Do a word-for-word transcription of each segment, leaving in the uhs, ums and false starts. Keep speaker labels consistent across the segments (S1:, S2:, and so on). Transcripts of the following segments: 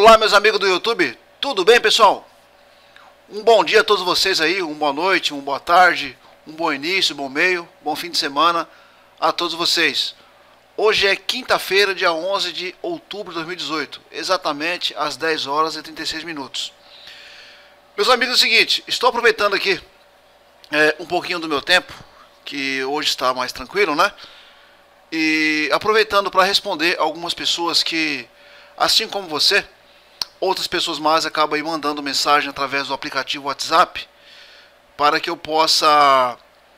S1: Olá, meus amigos do YouTube, tudo bem, pessoal? Um bom dia a todos vocês aí, uma boa noite, uma boa tarde, um bom início, um bom meio, bom fim de semana a todos vocês. Hoje é quinta-feira, dia onze de outubro de dois mil e dezoito, exatamente às dez horas e trinta e seis minutos. Meus amigos, é o seguinte, estou aproveitando aqui é, um pouquinho do meu tempo, que hoje está mais tranquilo, né? E aproveitando para responder algumas pessoas que, assim como você, outras pessoas mais acabam aí mandando mensagem através do aplicativo WhatsApp para que eu possa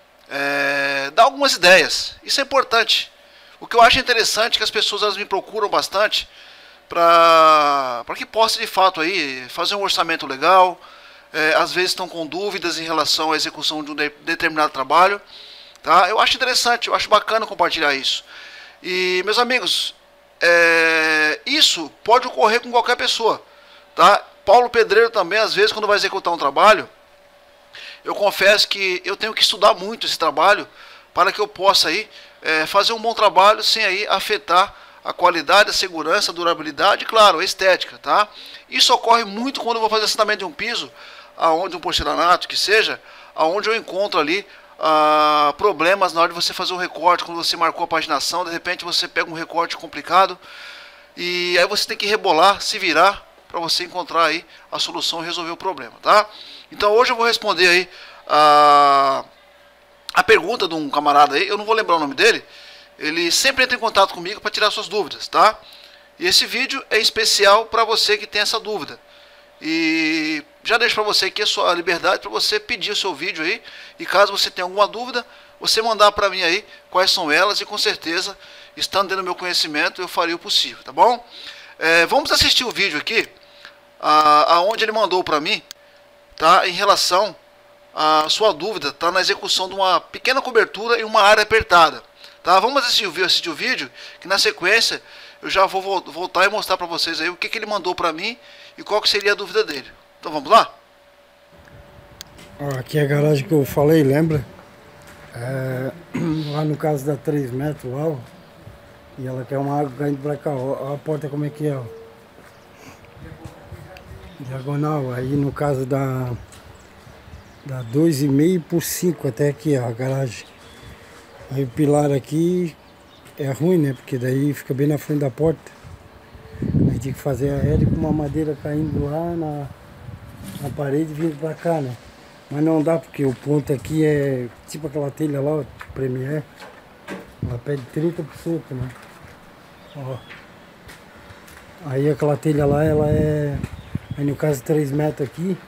S1: é, dar algumas ideias. Isso é importante. O que eu acho interessante é que as pessoas elas me procuram bastante para para que possa de fato aí fazer um orçamento legal. É, às vezes estão com dúvidas em relação à execução de um de, determinado trabalho. Tá? Eu acho interessante, eu acho bacana compartilhar isso. E meus amigos, é, isso pode ocorrer com qualquer pessoa. Tá? Paulo Pedreiro também, às vezes, quando vai executar um trabalho, eu confesso que eu tenho que estudar muito esse trabalho para que eu possa aí, é, fazer um bom trabalho sem aí afetar a qualidade, a segurança, a durabilidade e, claro, a estética. Tá? Isso ocorre muito quando eu vou fazer assentamento de um piso, aonde um porcelanato, que seja, aonde eu encontro ali ah, problemas na hora de você fazer um recorte, quando você marcou a paginação, de repente você pega um recorte complicado e aí você tem que rebolar, se virar, para você encontrar aí a solução e resolver o problema, tá? Então hoje eu vou responder aí a, a pergunta de um camarada aí, eu não vou lembrar o nome dele, ele sempre entra em contato comigo para tirar suas dúvidas, tá? E esse vídeo é especial para você que tem essa dúvida. E já deixo para você aqui a sua liberdade para você pedir o seu vídeo aí, e caso você tenha alguma dúvida, você mandar para mim aí quais são elas, e com certeza, estando dentro do meu conhecimento, eu farei o possível, tá bom? É, vamos assistir o vídeo aqui, a, aonde ele mandou para mim, tá, em relação à sua dúvida, tá, na execução de uma pequena cobertura em uma área apertada, tá? Vamos assistir o, assistir o vídeo, que na sequência eu já vou voltar e mostrar para vocês aí o que, que ele mandou para mim e qual que seria a dúvida dele. Então vamos lá?
S2: Ó, aqui é a garagem que eu falei, lembra? É, lá no caso da três metros lá, ó, e ela quer uma água caindo pra cá, ó, ó a porta como é que é, ó. Diagonal, aí no caso da da dois e meio por cinco até aqui, ó, a garagem. Aí o pilar aqui é ruim, né? Porque daí fica bem na frente da porta. Aí tinha que fazer a L com uma madeira caindo lá na, na parede e vindo pra cá, né? Mas não dá porque o ponto aqui é tipo aquela telha lá, ó, Premier. Ela pede trinta por cento, né? Ó. Aí aquela telha lá, ela é... Aí no caso três metros aqui.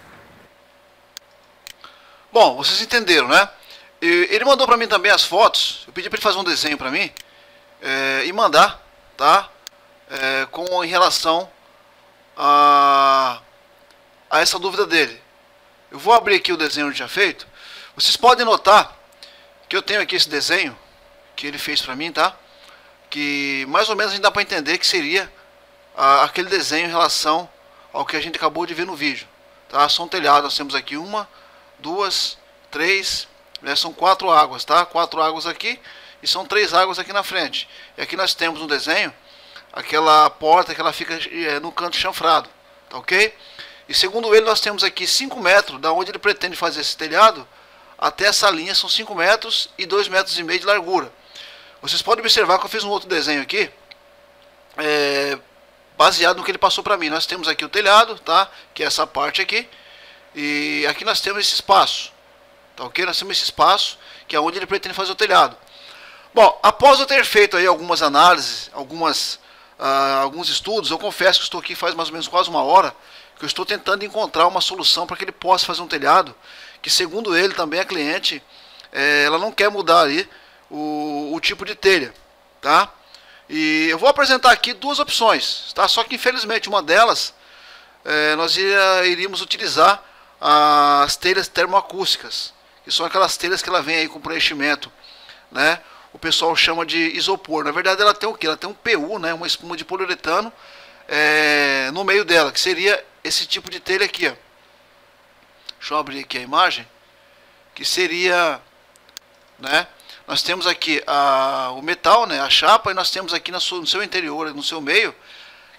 S1: Bom, vocês entenderam, né? E ele mandou pra mim também as fotos. Eu pedi pra ele fazer um desenho pra mim é, e mandar, tá? É, com em relação a, a essa dúvida dele. Eu vou abrir aqui o desenho que ele tinha feito. Vocês podem notar que eu tenho aqui esse desenho que ele fez pra mim, tá? Que mais ou menos a gente dá pra entender que seria a, aquele desenho em relação ao que a gente acabou de ver no vídeo, tá? São telhados, nós temos aqui uma, duas, três, né? São quatro águas, tá? Quatro águas aqui e são três águas aqui na frente. E aqui nós temos no desenho aquela porta que ela fica é, no canto chanfrado, tá ok? E segundo ele nós temos aqui cinco metros da onde ele pretende fazer esse telhado até essa linha, são cinco metros e dois metros e meio de largura. Vocês podem observar que eu fiz um outro desenho aqui, é, baseado no que ele passou para mim. Nós temos aqui o telhado, tá? Que é essa parte aqui, e aqui nós temos esse espaço, tá ok? Nós temos esse espaço que é onde ele pretende fazer o telhado. Bom, após eu ter feito aí algumas análises, algumas Uh, alguns estudos, eu confesso que estou aqui faz mais ou menos quase uma hora, que eu estou tentando encontrar uma solução para que ele possa fazer um telhado, que segundo ele também a cliente, é, ela não quer mudar ali o, o tipo de telha, tá? E eu vou apresentar aqui duas opções, tá? Só que infelizmente uma delas, é, nós iria, iríamos utilizar as telhas termoacústicas, que são aquelas telhas que ela vem aí com preenchimento, né? O pessoal chama de isopor. Na verdade ela tem o que? Ela tem um P U, né? Uma espuma de poliuretano é, no meio dela, que seria esse tipo de telha aqui, ó. Deixa eu abrir aqui a imagem, que seria, né? Nós temos aqui a, o metal, né? A chapa, e nós temos aqui no seu, no seu interior, no seu meio,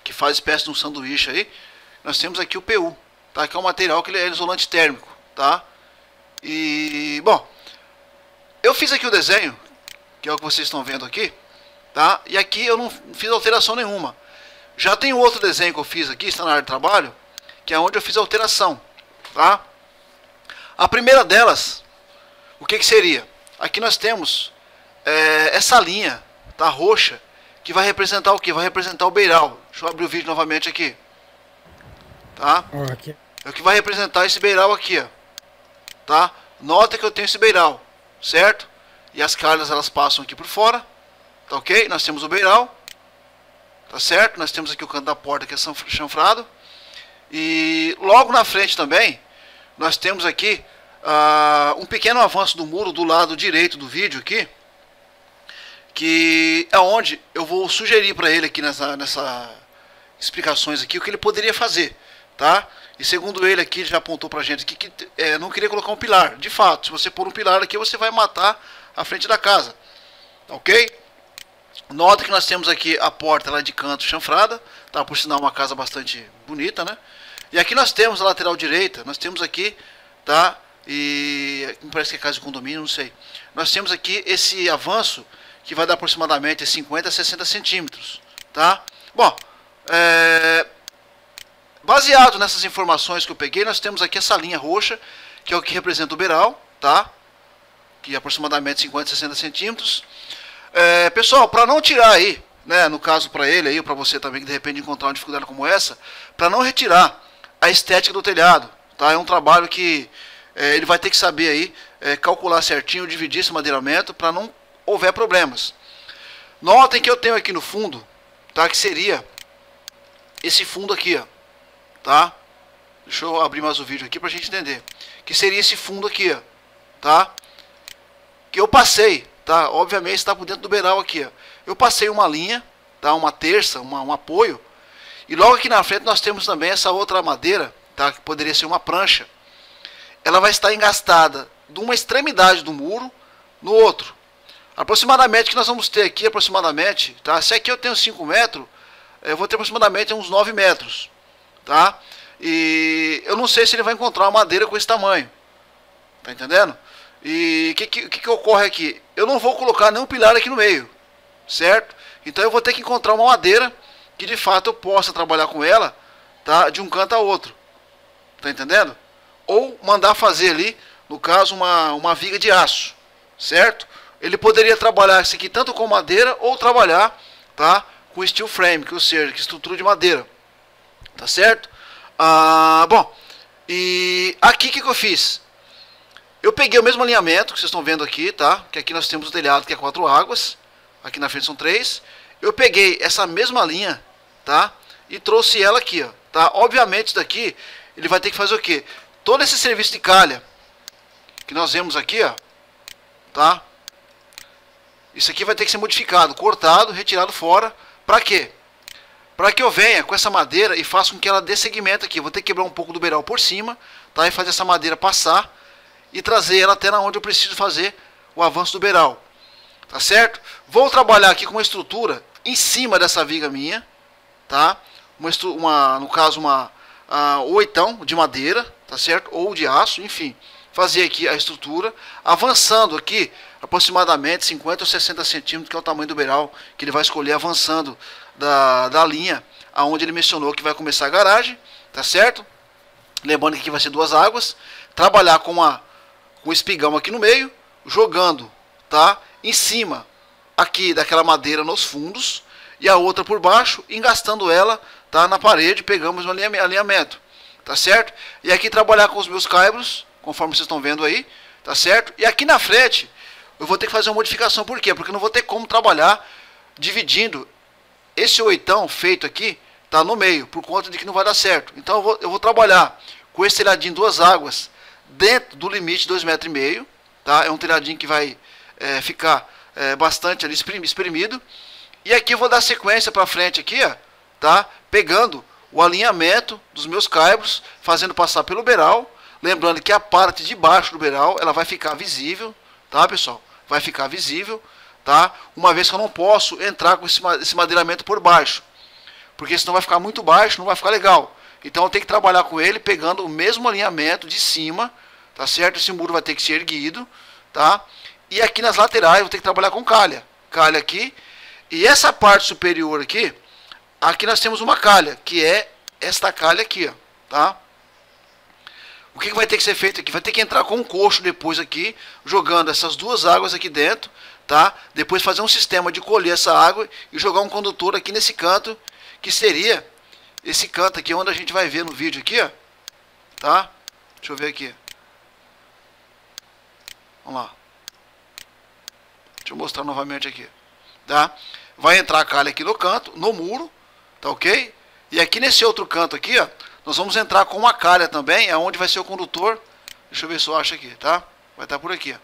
S1: que faz espécie de um sanduíche aí, nós temos aqui o P U, tá? Que é um material que ele é isolante térmico, tá? E, bom, eu fiz aqui o desenho, que é o que vocês estão vendo aqui, tá? E aqui eu não fiz alteração nenhuma. Já tem outro desenho que eu fiz aqui, está na área de trabalho, que é onde eu fiz a alteração, tá? A primeira delas, o que que seria? Aqui nós temos é, essa linha, tá, roxa, que vai representar o que? Vai representar o beiral. Deixa eu abrir o vídeo novamente aqui, tá?
S2: Aqui.
S1: É o que vai representar esse beiral aqui, ó, tá? Nota que eu tenho esse beiral, certo? E as calhas elas passam aqui por fora, tá ok? Nós temos o beiral, tá certo? Nós temos aqui o canto da porta que é chanfrado. E logo na frente também, nós temos aqui uh, um pequeno avanço do muro do lado direito do vídeo aqui, que é onde eu vou sugerir para ele aqui nessa, nessa explicações aqui o que ele poderia fazer, tá? E segundo ele aqui, ele já apontou pra gente aqui que é, não queria colocar um pilar. De fato, se você pôr um pilar aqui, você vai matar a frente da casa, ok? Nota que nós temos aqui a porta lá de canto chanfrada, tá? Por sinal uma casa bastante bonita, né? E aqui nós temos a lateral direita, nós temos aqui, tá? E parece que é casa de condomínio, não sei. Nós temos aqui esse avanço que vai dar aproximadamente cinquenta a sessenta centímetros, tá? Bom, é... baseado nessas informações que eu peguei, nós temos aqui essa linha roxa, que é o que representa o beiral, tá? Que é aproximadamente cinquenta a sessenta centímetros. É, pessoal, para não tirar aí, né, no caso para ele aí, para você também que de repente encontrar uma dificuldade como essa, para não retirar a estética do telhado, tá? É um trabalho que é, ele vai ter que saber aí, é, calcular certinho, dividir esse madeiramento para não houver problemas. Notem que eu tenho aqui no fundo, tá? Que seria esse fundo aqui, ó, tá? Deixa eu abrir mais o vídeo aqui pra gente entender. Que seria esse fundo aqui, ó, tá? Que eu passei, tá? Obviamente está por dentro do beiral aqui, ó. Eu passei uma linha, tá? Uma terça, uma, um apoio. E logo aqui na frente nós temos também essa outra madeira, tá? Que poderia ser uma prancha. Ela vai estar engastada de uma extremidade do muro no outro. Aproximadamente que nós vamos ter aqui, aproximadamente, tá? Se aqui eu tenho cinco metros, eu vou ter aproximadamente uns nove metros, tá? E eu não sei se ele vai encontrar uma madeira com esse tamanho, tá entendendo? E o que, que, que, que ocorre aqui? Eu não vou colocar nenhum pilar aqui no meio, certo? Então eu vou ter que encontrar uma madeira que de fato eu possa trabalhar com ela, tá? De um canto a outro, tá entendendo? Ou mandar fazer ali, no caso, uma, uma viga de aço, certo? Ele poderia trabalhar isso aqui tanto com madeira ou trabalhar, tá? Com steel frame, que ou seja, que estrutura de madeira, tá certo? Ah, bom, e aqui o que, que eu fiz? Eu peguei o mesmo alinhamento que vocês estão vendo aqui, tá? Que aqui nós temos o telhado que é quatro águas, aqui na frente são três. Eu peguei essa mesma linha, tá? E trouxe ela aqui, ó, tá? Obviamente isso daqui, ele vai ter que fazer o quê? Todo esse serviço de calha que nós vemos aqui, ó, tá? Isso aqui vai ter que ser modificado, cortado, retirado fora. Para quê? Para que eu venha com essa madeira e faça com que ela dê segmento aqui. Eu vou ter que quebrar um pouco do beiral por cima, tá? E fazer essa madeira passar e trazer ela até onde eu preciso fazer o avanço do beiral, tá certo? Vou trabalhar aqui com uma estrutura em cima dessa viga minha, tá? Uma, uma no caso uma uh, oitão de madeira, tá certo? Ou de aço, enfim. Fazer aqui a estrutura, avançando aqui aproximadamente cinquenta ou sessenta centímetros, que é o tamanho do beiral que ele vai escolher, avançando da, da linha aonde ele mencionou que vai começar a garagem, tá certo? Lembrando que aqui vai ser duas águas, trabalhar com uma com um espigão aqui no meio, jogando, tá? Em cima aqui daquela madeira nos fundos e a outra por baixo, engastando ela, tá? Na parede, pegamos um alinhamento, tá certo? E aqui trabalhar com os meus caibros, conforme vocês estão vendo aí, tá certo? E aqui na frente eu vou ter que fazer uma modificação, por quê? Porque eu não vou ter como trabalhar dividindo esse oitão feito aqui, tá, no meio, por conta de que não vai dar certo. Então eu vou, eu vou trabalhar com esse telhadinho duas águas dentro do limite dois metros e meio, tá? É um telhadinho que vai é, ficar é, bastante ali espremido. E aqui eu vou dar sequência para frente aqui, ó, tá? Pegando o alinhamento dos meus caibros, fazendo passar pelo beiral. Lembrando que a parte de baixo do beiral, ela vai ficar visível, tá, pessoal? Vai ficar visível, tá? Uma vez que eu não posso entrar com esse, esse madeiramento por baixo. porque senão vai ficar muito baixo, não vai ficar legal. Então eu tenho que trabalhar com ele pegando o mesmo alinhamento de cima, tá certo? Esse muro vai ter que ser erguido, tá? E aqui nas laterais eu vou ter que trabalhar com calha. Calha aqui. E essa parte superior aqui, aqui nós temos uma calha, que é esta calha aqui, ó, tá? O que, que vai ter que ser feito aqui? Vai ter que entrar com um coxo depois aqui, jogando essas duas águas aqui dentro, tá? Depois fazer um sistema de colher essa água e jogar um condutor aqui nesse canto, que seria esse canto aqui, onde a gente vai ver no vídeo aqui, ó, tá? Deixa eu ver aqui. Vamos lá. Deixa eu mostrar novamente aqui, tá? Vai entrar a calha aqui no canto, no muro, tá ok? E aqui nesse outro canto aqui, ó, nós vamos entrar com uma calha também, é onde vai ser o condutor. Deixa eu ver se eu acho aqui, tá? Vai estar por aqui, ó.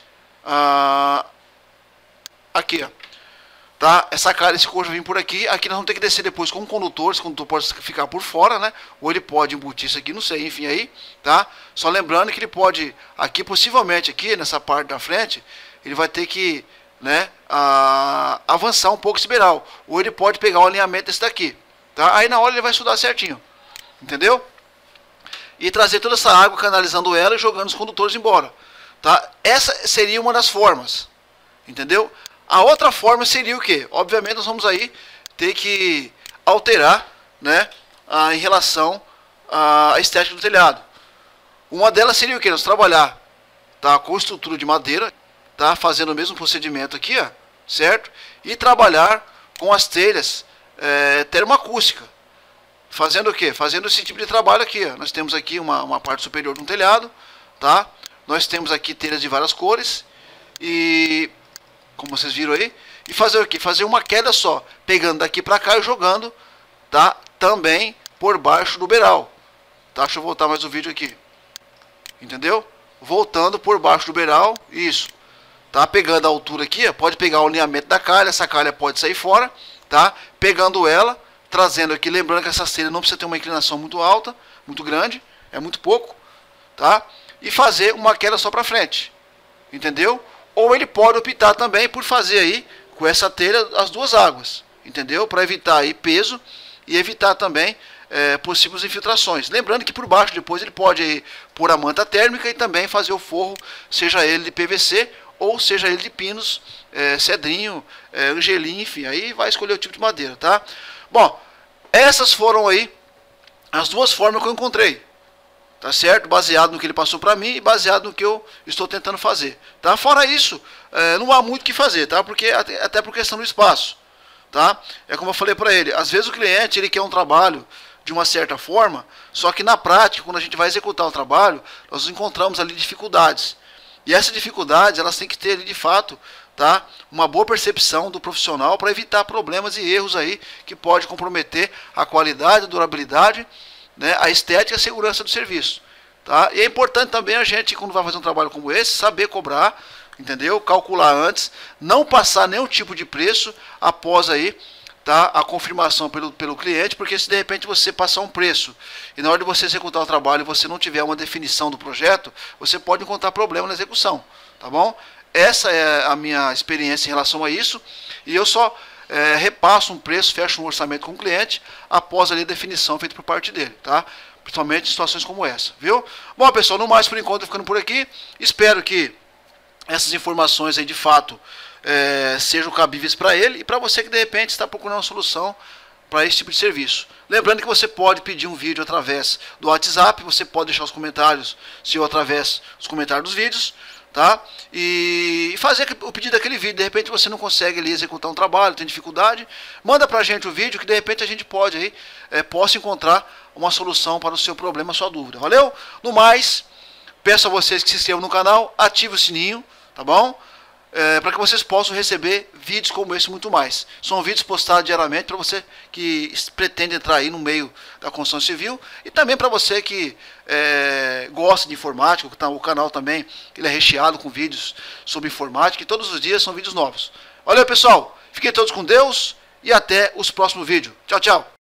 S1: Ah, aqui, ó. Tá? Essa calha, esse coxo vai vir por aqui. Aqui nós vamos ter que descer depois com um condutor. Esse condutor pode ficar por fora, né? Ou ele pode embutir isso aqui, não sei, enfim aí, tá? Só lembrando que ele pode, aqui possivelmente, aqui nessa parte da frente, ele vai ter que, né, a, avançar um pouco esse beiral. Ou ele pode pegar o alinhamento desse daqui, tá? Aí na hora ele vai estudar certinho. Entendeu? E trazer toda essa água, canalizando ela e jogando os condutores embora, tá? Essa seria uma das formas, entendeu? A outra forma seria o que? Obviamente nós vamos aí ter que alterar, né, a, em relação à estética do telhado. Uma delas seria o que? Nós trabalhar, tá, com estrutura de madeira, tá, fazendo o mesmo procedimento aqui, ó, certo? E trabalhar com as telhas é, termoacústica. Fazendo o que? Fazendo esse tipo de trabalho aqui, ó. Nós temos aqui uma, uma parte superior de um telhado, tá? Nós temos aqui telhas de várias cores e, como vocês viram aí, e fazer o que? Fazer uma queda só, pegando daqui para cá e jogando, tá? Também por baixo do beiral, tá? Deixa eu voltar mais o vídeo aqui, entendeu? Voltando por baixo do beiral, isso, tá? Pegando a altura aqui, ó, pode pegar o alinhamento da calha, essa calha pode sair fora, tá? Pegando ela, trazendo aqui, lembrando que essa telha não precisa ter uma inclinação muito alta, muito grande, é muito pouco, tá? E fazer uma queda só para frente, entendeu? Ou ele pode optar também por fazer aí, com essa telha, as duas águas, entendeu? Para evitar aí peso e evitar também é, possíveis infiltrações. Lembrando que por baixo depois ele pode aí pôr a manta térmica e também fazer o forro, seja ele de P V C ou seja ele de pinos, é, cedrinho, é, angelim, enfim, aí vai escolher o tipo de madeira, tá? Bom, essas foram aí as duas formas que eu encontrei, tá certo? Baseado no que ele passou para mim e baseado no que eu estou tentando fazer, tá? Fora isso, é, não há muito o que fazer, tá? Porque até, até por questão do espaço, tá? É como eu falei para ele, às vezes o cliente ele quer um trabalho de uma certa forma, só que na prática, quando a gente vai executar o trabalho, nós encontramos ali dificuldades. E essas dificuldades, elas têm que ter ali de fato, tá, uma boa percepção do profissional para evitar problemas e erros aí que pode comprometer a qualidade, a durabilidade, né, a estética e a segurança do serviço, tá? E é importante também a gente, quando vai fazer um trabalho como esse, saber cobrar, entendeu? Calcular antes, não passar nenhum tipo de preço após aí, tá, a confirmação pelo, pelo cliente, porque se de repente você passar um preço e na hora de você executar o trabalho você não tiver uma definição do projeto, você pode encontrar problema na execução, tá bom? Essa é a minha experiência em relação a isso, e eu só é, repasso um preço, fecho um orçamento com o cliente após ali a definição feita por parte dele, tá? Principalmente em situações como essa, viu? Bom, pessoal, no mais por enquanto, ficando por aqui, espero que essas informações aí de fato é, sejam cabíveis para ele e para você que de repente está procurando uma solução para esse tipo de serviço. Lembrando que você pode pedir um vídeo através do WhatsApp, você pode deixar os comentários, se ou através dos comentários dos vídeos, tá? E fazer o pedido daquele vídeo. De repente você não consegue ali executar um trabalho, tem dificuldade, manda pra gente o vídeo que de repente a gente pode aí, é, possa encontrar uma solução para o seu problema, a sua dúvida. Valeu? No mais, peço a vocês que se inscrevam no canal, ative o sininho, tá bom? É, para que vocês possam receber vídeos como esse e muito mais. São vídeos postados diariamente para você que pretende entrar aí no meio da construção civil e também para você que é, gosta de informática. O canal também ele é recheado com vídeos sobre informática e todos os dias são vídeos novos. Valeu, pessoal, fiquem todos com Deus e até os próximos vídeos. Tchau, tchau.